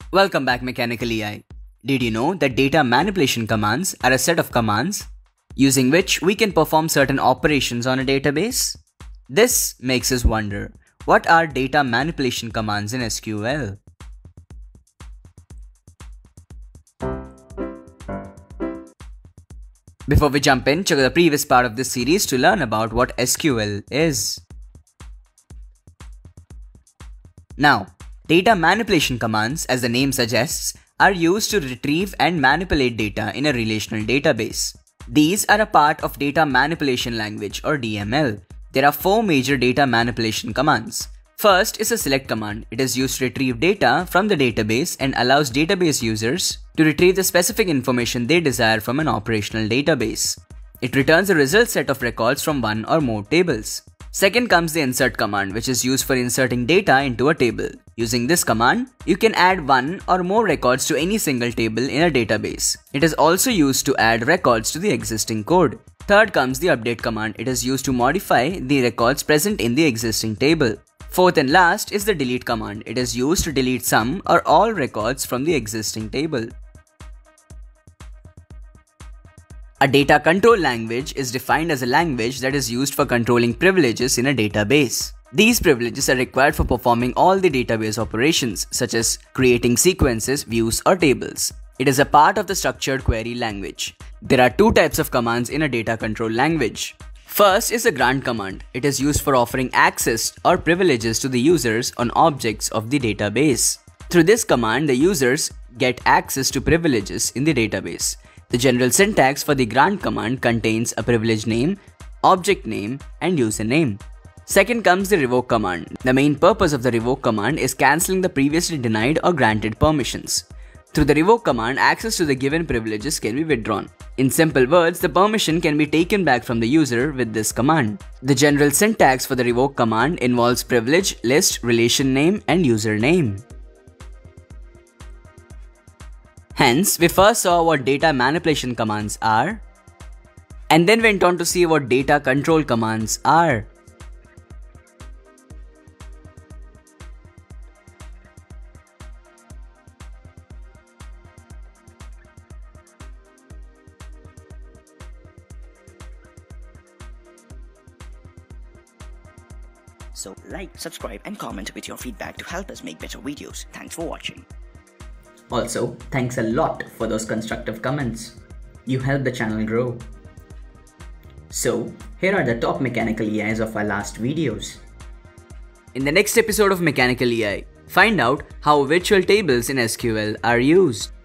Welcome back, MechanicaLEi. Did you know that data manipulation commands are a set of commands using which we can perform certain operations on a database? This makes us wonder, what are data manipulation commands in SQL? Before we jump in, check out the previous part of this series to learn about what SQL is. Now, data manipulation commands, as the name suggests, are used to retrieve and manipulate data in a relational database. These are a part of data manipulation language or DML. There are four major data manipulation commands. First is a select command. It is used to retrieve data from the database and allows database users to retrieve the specific information they desire from an operational database. It returns a result set of records from one or more tables. Second comes the insert command, which is used for inserting data into a table. Using this command, you can add one or more records to any single table in a database. It is also used to add records to the existing code. Third comes the update command. It is used to modify the records present in the existing table. Fourth and last is the delete command. It is used to delete some or all records from the existing table. A data control language is defined as a language that is used for controlling privileges in a database. These privileges are required for performing all the database operations, such as creating sequences, views, or tables. It is a part of the structured query language. There are two types of commands in a data control language. First is the grant command. It is used for offering access or privileges to the users on objects of the database. Through this command, the users get access to privileges in the database. The general syntax for the grant command contains a privilege name, object name, and username. Second comes the revoke command. The main purpose of the revoke command is cancelling the previously denied or granted permissions. Through the revoke command, access to the given privileges can be withdrawn. In simple words, the permission can be taken back from the user with this command. The general syntax for the revoke command involves privilege, list, relation name, and username. Hence, we first saw what data manipulation commands are, and then went on to see what data control commands are. So like, subscribe and comment with your feedback to help us make better videos. Thanks for watching. Also, thanks a lot for those constructive comments. You help the channel grow. So, here are the top MechanicaLEis of our last videos. In the next episode of MechanicaLEi, find out how virtual tables in SQL are used.